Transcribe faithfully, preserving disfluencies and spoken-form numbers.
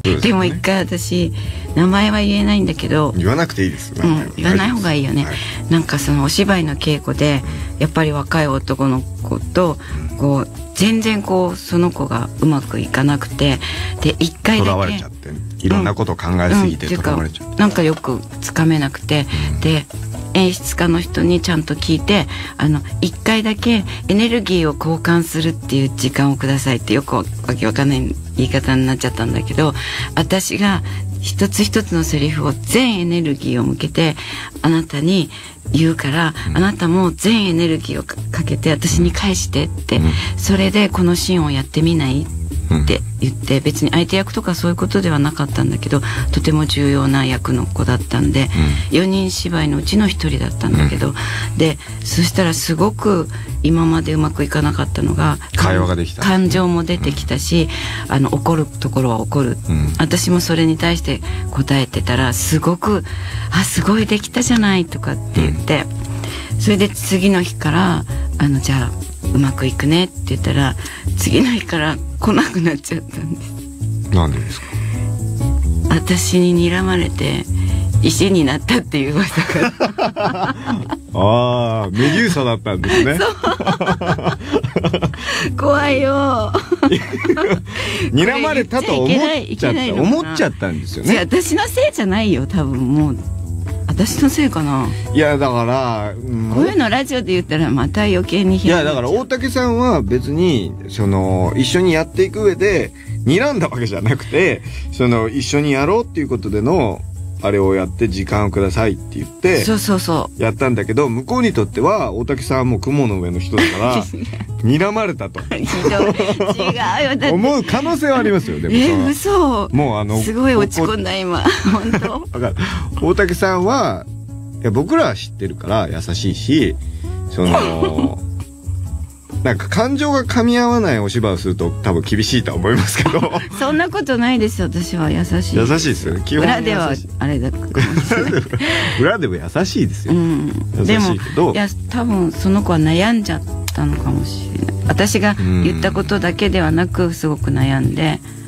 でも一回私名前は言えないんだけど、 言わなくていいです、 うん、言わない方がいいよね、はい、なんかそのお芝居の稽古でやっぱり若い男の子とこう全然こうその子がうまくいかなくて、で一回だけとらわれちゃっていろんなことを考えすぎてとらわれちゃって、うんうん、 なんかよくつかめなくて、うん、で演出家の人にちゃんと聞いて、あの一回だけエネルギーを交換するっていう時間をくださいって、よくわけわかんない言い方になっちゃったんだけど、私が一つ一つのセリフを全エネルギーを向けてあなたに言うから、うん、あなたも全エネルギーを か, かけて私に返してって、うん、それでこのシーンをやってみないって言って、別に相手役とかそういうことではなかったんだけど、とても重要な役の子だったんで、うん、よにん芝居のうちのひとりだったんだけど、うん、でそしたらすごく今までうまくいかなかったのが会話ができた、 感情も出てきたし、うん、あの怒るところは怒る、うん、私もそれに対して答えてたらすごく「あすごいできたじゃない」とかって言って、うん、それで次の日から「あのじゃあうまくいくね」って言ったら次の日から来なくなっちゃったんです。 なんでですか？ 私に睨まれて石になったっていう噂がああ、メデューサだったんですね。 怖いよ。 睨まれたと思っちゃった思っちゃったんですよね。 私のせいじゃないよ、多分。もう私のせいかな。 いやだから、 うん、こういうのラジオで言ったらまた余計に。 いやだから大竹さんは別にその一緒にやっていく上で睨んだわけじゃなくて、その一緒にやろうっていうことでのあれをやって時間をくださいって言ってそうそうそうやったんだけど、向こうにとっては大竹さんはもう雲の上の人だから睨まれたと違うよ思う可能性はありますよ。でもえー、嘘。 もうあのすごい落ち込んだ今本当。 だから大竹さんはいや僕らは知ってるから優しいし、そのなんか感情が噛み合わないお芝居をすると多分厳しいとは思いますけどそんなことないですよ。私は優しい。 優しいですよね。基本裏ではあれだかもしれない裏でも優しいですよ、うん、 優しいけど、でもいや多分その子は悩んじゃったのかもしれない。私が言ったことだけではなくすごく悩んで、